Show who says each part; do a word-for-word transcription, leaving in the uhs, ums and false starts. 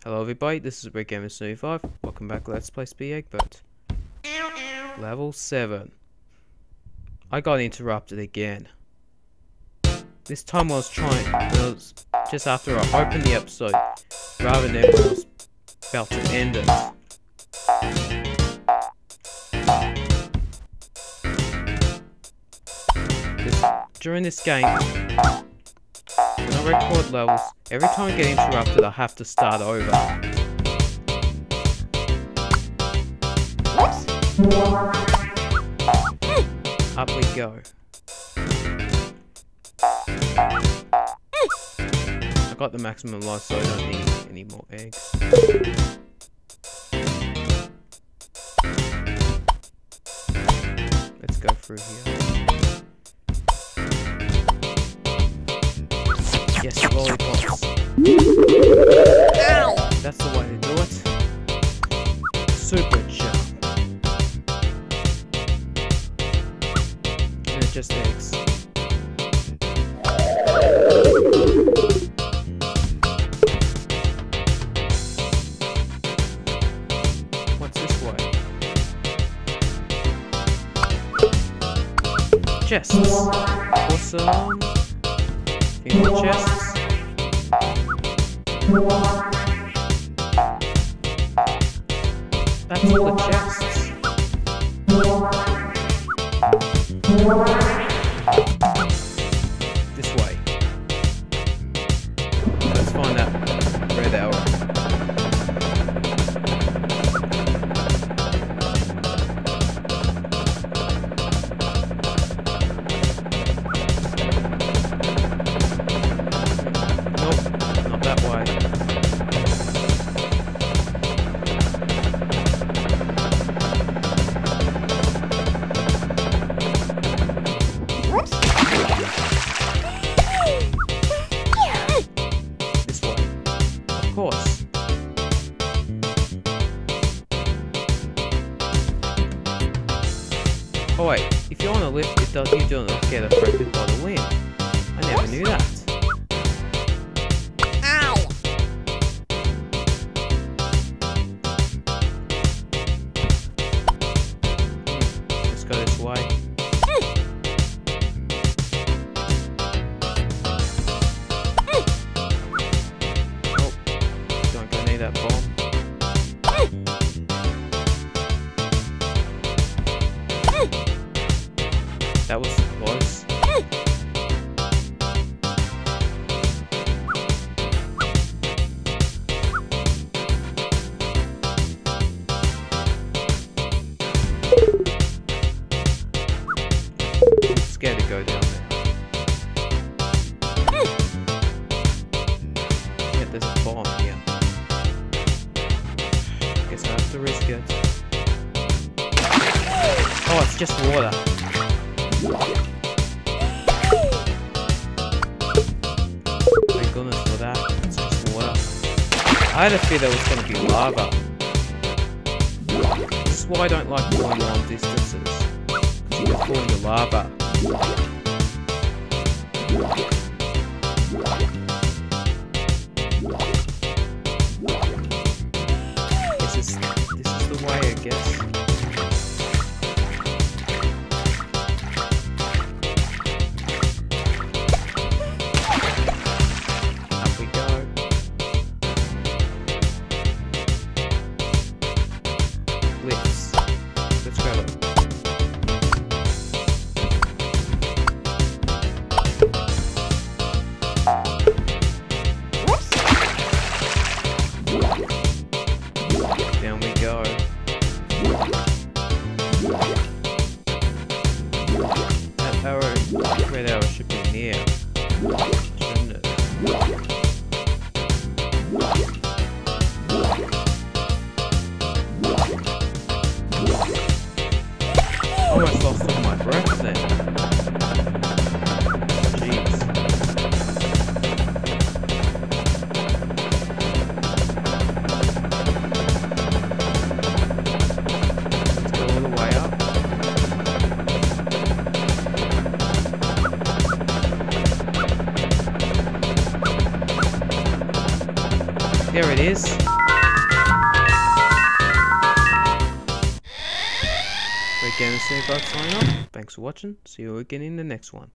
Speaker 1: Hello everybody, this is Red Gamer seventy-five. Welcome back, let's play Speedy Eggbert. Level seven. I got interrupted again. This time I was trying, it was just after I opened the episode, rather than when I was about to end it. This, during this game, when I record levels, every time I get interrupted I have to start over. Up we go. I got the maximum life, so I don't need any more eggs. Let's go through here. Yes, lollipops. Ow! That's the way to do it. Super jump. And it's just eggs. What's this way? Chests. Awesome. In the chests. That's all the chests. This way. Let's find that red arrow. Course. Oh wait, if you're on a lift, it does you do not get affected by the wind. I never knew that. Ow! Hmm, let's go this way. That bomb. That was close. I'm scared to go down there. Yeah, there's a bomb here. Guess I have to risk it. Oh, it's just water. Thank goodness for that. It's just water. I had a fear there was going to be lava. This is why I don't like falling long distances. Because you can fall into lava. This is, this is the way, I guess. Up we go. Lifts. Let's grab it. Down we go. That arrow, red arrow should be near, shouldn't it? Almost lost all my breath then. Jeez. There it is. Gamer seventy-five signing off. Thanks for watching. See you again in the next one.